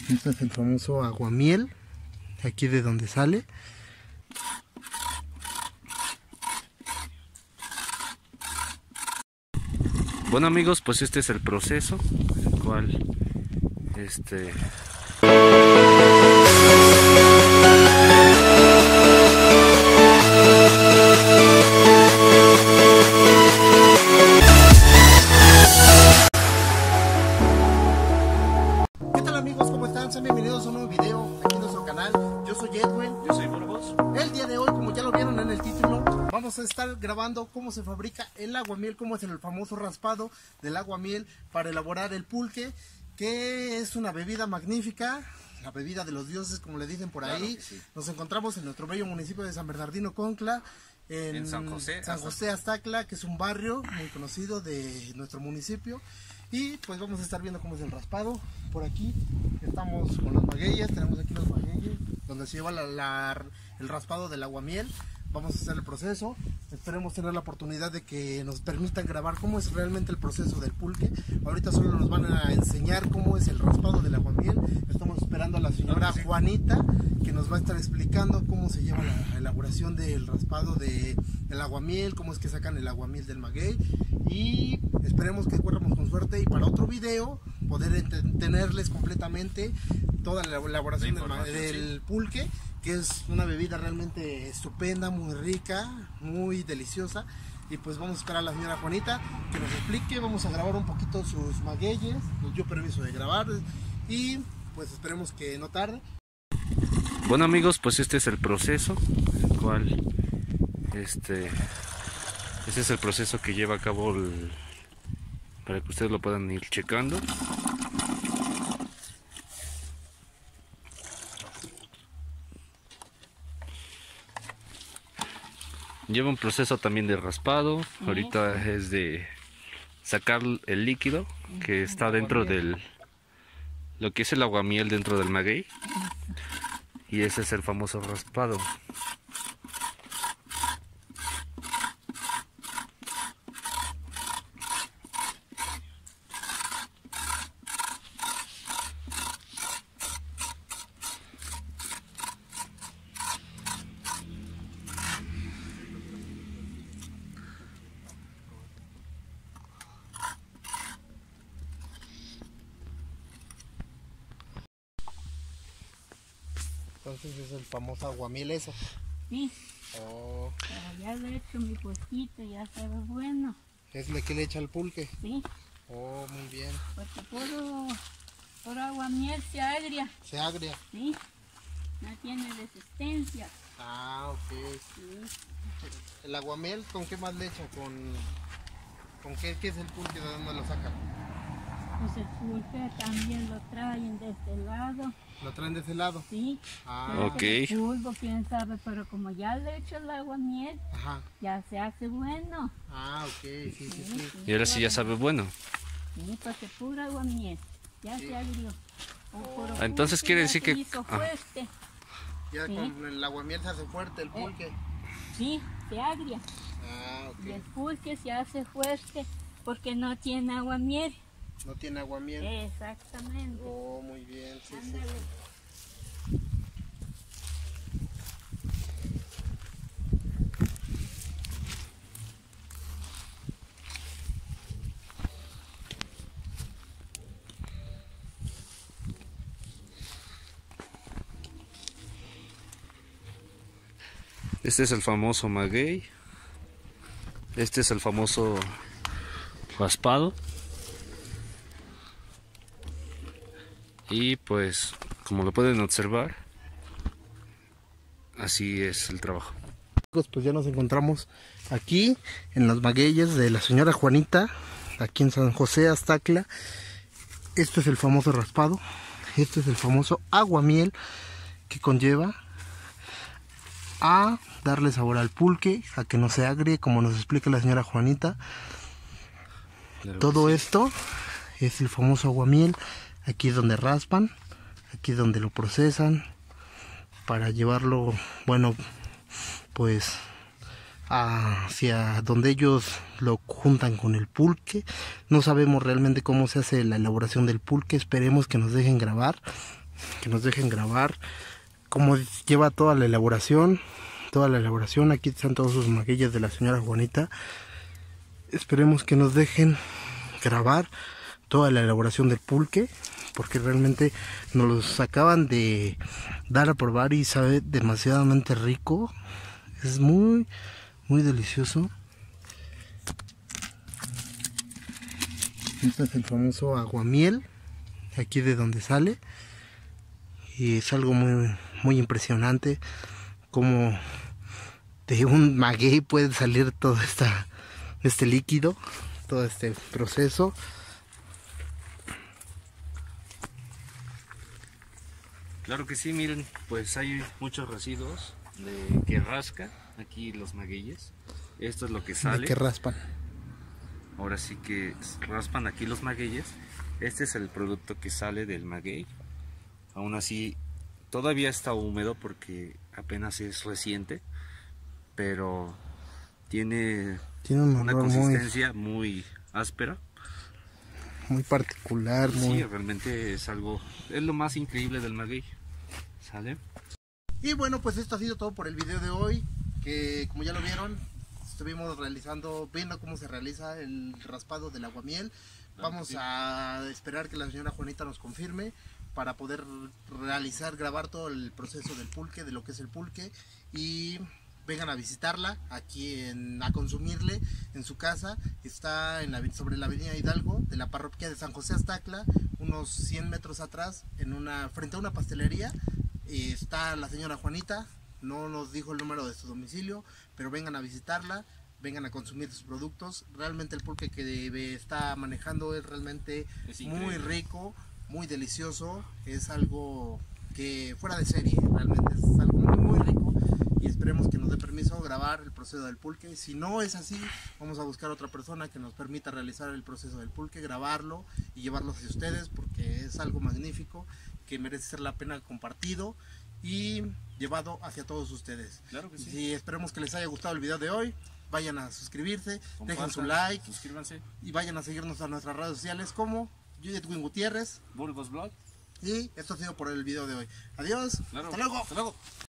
Este es el famoso aguamiel, aquí de donde sale. Bueno amigos, pues este es el proceso, el cual ¿Qué tal amigos? ¿Cómo están? Sean bienvenidos a un nuevo video aquí en nuestro canal. Yo soy Edwin. Yo soy Burgos. El día de hoy, como ya lo vieron en el título, vamos a estar grabando cómo se fabrica el aguamiel, cómo es el famoso raspado del aguamiel para elaborar el pulque, que es una bebida magnífica, la bebida de los dioses, como le dicen por ahí. Claro que sí. Nos encontramos en nuestro bello municipio de San Bernardino Contla, en San José Aztacla, que es un barrio muy conocido de nuestro municipio. Y pues vamos a estar viendo cómo es el raspado. Por aquí estamos con los magueyes, tenemos aquí los magueyes donde se lleva el raspado del aguamiel. Vamos a hacer el proceso, esperemos tener la oportunidad de que nos permitan grabar cómo es realmente el proceso del pulque. Ahorita solo nos van a enseñar cómo es el raspado del aguamiel. Estamos esperando a la señora Juanita, que nos va a estar explicando cómo se lleva la elaboración del raspado del aguamiel, cómo es que sacan el aguamiel del maguey. Y esperemos que corramos con suerte y para otro video poder tenerles completamente toda la elaboración del pulque, que es una bebida realmente estupenda, muy rica, muy deliciosa. Y pues vamos a esperar a la señora Juanita que nos explique. Vamos a grabar un poquito sus magueyes, nos dio permiso de grabar y pues esperemos que no tarde. Bueno amigos, pues este es el proceso, el cual este es el proceso que lleva a cabo para que ustedes lo puedan ir checando. Lleva un proceso también de raspado. Ahorita es de sacar el líquido que está dentro del lo que es el aguamiel dentro del maguey, y ese es el famoso raspado. Entonces es el famoso aguamiel eso. Sí, Oh, pero ya le he hecho mi puestito, ya sabe bueno. es lo que le echa el pulque. Sí, Oh, muy bien. porque puro aguamiel se agria, Se agria. sí, no tiene resistencia. Ah, ok. Sí. El aguamiel, ¿con qué más le echa? ¿Con qué es el pulque? ¿De dónde lo sacan? Pues el pulque también lo traen de este lado, ¿Lo traen de ese lado? sí. Ah, Pero ok. con el pulpo, quién sabe, pero como ya le he hecho el aguamiel, Ajá. ya se hace bueno. Ah, ok, sí, sí, sí. Y ahora sí ya sabe bueno. Sí, porque puro aguamiel, ya se agrió. O puro Entonces pulque quiere ya decir se que- hizo ah. fuerte. Ya Sí. con el aguamiel se hace fuerte el pulque. Sí, se agria. Ah, Y el ok. pulque se hace fuerte porque no tiene aguamiel. No tiene aguamiel. Exactamente. Oh, muy bien, sí, sí. Ándale. Este es el famoso maguey. Este es el famoso raspado. Y pues, como lo pueden observar, así es el trabajo. Pues ya nos encontramos aquí en los magueyes de la señora Juanita, aquí en San José Aztacla. Este es el famoso raspado, este es el famoso aguamiel que conlleva a darle sabor al pulque, a que no se agrie, como nos explica la señora Juanita. Claro Todo que sí. esto es el famoso aguamiel. Aquí es donde raspan, aquí es donde lo procesan para llevarlo, bueno, pues hacia donde ellos lo juntan con el pulque. No sabemos realmente cómo se hace la elaboración del pulque, esperemos que nos dejen grabar que nos dejen grabar cómo lleva toda la elaboración. Aquí están todos sus magueyes de la señora Juanita. Esperemos que nos dejen grabar toda la elaboración del pulque, porque realmente nos los acaban de dar a probar y sabe demasiadamente rico. Es muy delicioso. Este es el famoso aguamiel, aquí de donde sale, y es algo muy impresionante como de un maguey puede salir todo este líquido, todo este proceso. Claro que sí, miren, pues hay muchos residuos de que rasca aquí los magueyes. Esto es lo que sale. ¿De qué raspan? Ahora sí que raspan aquí los magueyes. Este es el producto que sale del maguey. Aún así, todavía está húmedo porque apenas es reciente, pero tiene una consistencia muy áspera. Muy particular. Sí, realmente es lo más increíble del maguey. ¿Sale? Y bueno, pues esto ha sido todo por el video de hoy, que como ya lo vieron, estuvimos viendo cómo se realiza el raspado del aguamiel. Vamos a esperar que la señora Juanita nos confirme para poder grabar todo el proceso del pulque, de lo que es el pulque, y vengan a visitarla aquí, a consumirle en su casa. Está sobre la avenida Hidalgo de la parroquia de San José Aztacla, unos 100 metros atrás, frente a una pastelería. Está la señora Juanita. No nos dijo el número de su domicilio, pero vengan a visitarla, vengan a consumir sus productos. Realmente el pulque que está manejando es realmente muy rico, muy delicioso. Es algo que fuera de serie, realmente es algo muy rico, y esperemos que nos dé permiso grabar el proceso del pulque. Si no es así, vamos a buscar otra persona que nos permita realizar el proceso del pulque, grabarlo y llevarlo hacia ustedes, porque es algo magnífico que merece ser la pena compartido y llevado hacia todos ustedes. Claro que sí. Y esperemos que les haya gustado el video de hoy. Vayan a suscribirse, dejen su like, suscríbanse y vayan a seguirnos a nuestras redes sociales como Edwin Gutiérrez. Burgos Blog. Y esto ha sido por el video de hoy. Adiós. Claro. Hasta luego. Hasta luego.